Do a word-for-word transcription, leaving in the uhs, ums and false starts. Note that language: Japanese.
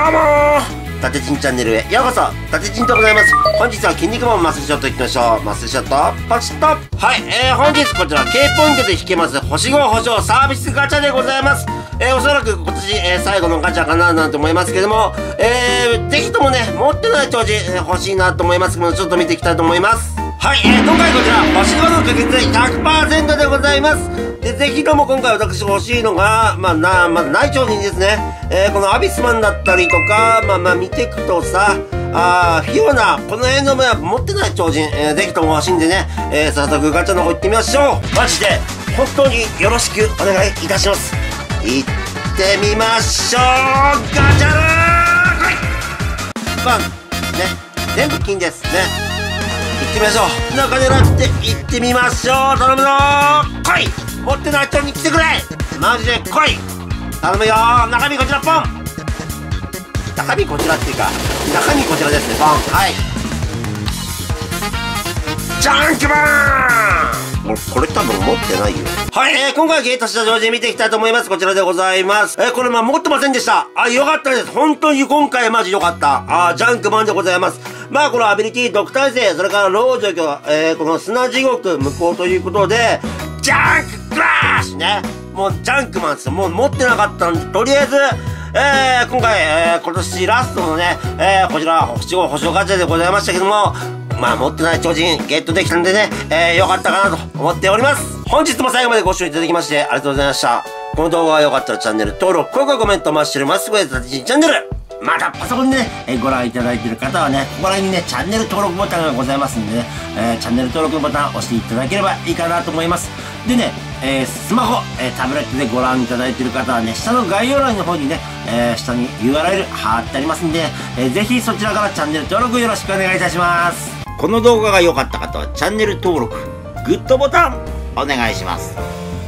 どうもー、たてちんチャンネルへようこそ。たてちんでございます。本日は筋肉マンマッスルショットいきましょう。マッスルショットパチッと。はい、えー、本日こちら K ポイントで引けます星ご保証サービスガチャでございます。えー、おそらく今年、えー、最後のガチャかななんて思いますけども、えー、ぜひともね、持ってない調子、えー、欲しいなと思いますけども、ちょっと見ていきたいと思います。はい、えー、今回こちら、星ごの確率 ひゃくパーセント でございます。で、ぜひとも今回私欲しいのが、まあ、な、まあ、ない調子にですね、えー、このアビスマンだったりとか、まあ、まあ、見ていくとさ、あー、フィオナ、この辺のやっぱ持ってない超人、えー、ぜひとも欲しいんでね、えー、早速ガチャの方行ってみましょう。マジで、本当によろしくお願いいたします。行ってみましょう。ガチャー来いバンね、全部金ですね。行ってみましょう。中狙って行ってみましょう。頼むぞー、来い。持ってない人に来てくれ。マジで来い。頼むよー。中身こちらポン。中身こちらっていうか、中身こちらですね、ポン。はい。ジャンクマン。もうこれ多分持ってないよ。はい、えー、今回ゲートした状態見ていきたいと思います。こちらでございます。えー、これまあ持ってませんでした。あ、よかったです。本当に今回マジよかった。あ、ジャンクマンでございます。まあこのアビリティ、毒耐性、それから老女居、えー、この砂地獄無効ということで、ジャンククラッシュね。もうジャンクマンですよ。もう持ってなかったんで、とりあえず、えー、今回、えー、今年ラストのね、えー、こちら、星ご保証ガチャでございましたけども、まあ持ってない超人ゲットできたんでね、えー、よかったかなと思っております。本日も最後までご視聴いただきましてありがとうございました。この動画が良かったらチャンネル登録、高評価、コメント、マッシュル、マッスルウェイズ、たてちんチャンネル。またパソコンでね、えー、ご覧いただいている方はね、ここら辺にね、チャンネル登録ボタンがございますんでね、えー、チャンネル登録ボタンを押していただければいいかなと思います。でね、えー、スマホ、えー、タブレットでご覧いただいている方はね、下の概要欄の方にね、えー、下に ユーアールエル 貼ってありますんで、えー、ぜひそちらからチャンネル登録よろしくお願いいたします。この動画が良かった方はチャンネル登録、グッドボタンお願いします。